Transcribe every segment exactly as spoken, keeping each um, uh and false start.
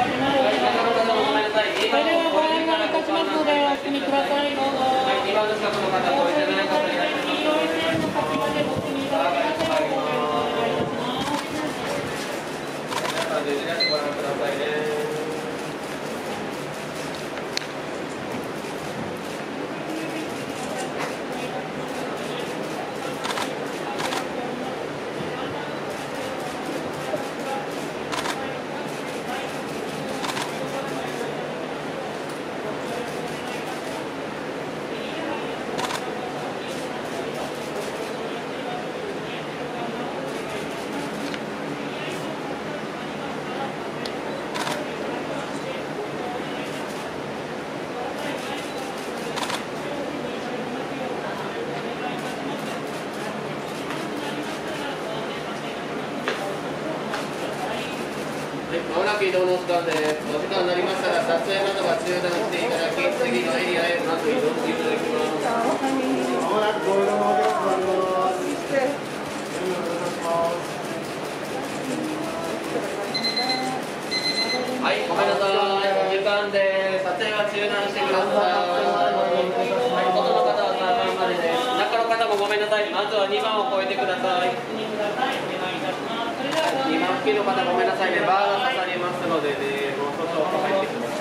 まもなく移動の時間です。お時間になりましたら撮影などは中断していただき、次のエリアへまず移動していただきます。まもなくご移動のお客様になります。はい、ごめんなさい。お時間です。撮影は中断してください。外の方はさんばんまでです。中の方もごめんなさい。まずはにばんを越えてください。にばん付近の方ごめんなさいね。バーが刺さりますのでね、もう少々入ってください。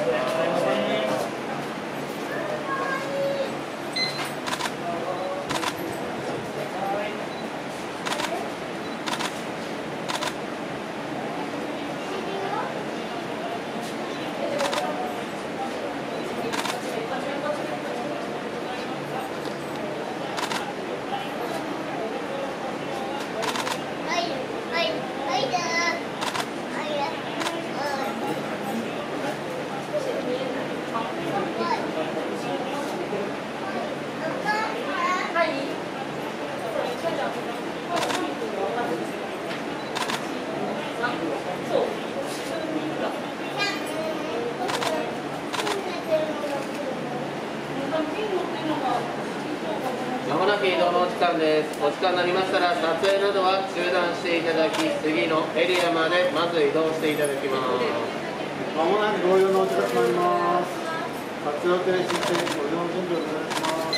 まもなく移動のお時間です。お時間になりましたら撮影などは中断していただき、次のエリアまでまず移動していただきます。 まもなくご移動のお時間になります。撮影を停止してご移動の準備をお願いします。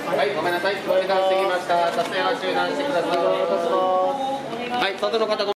はい、ごめんなさい。お時間過ぎました。撮影は中断してください。はい、外の方ご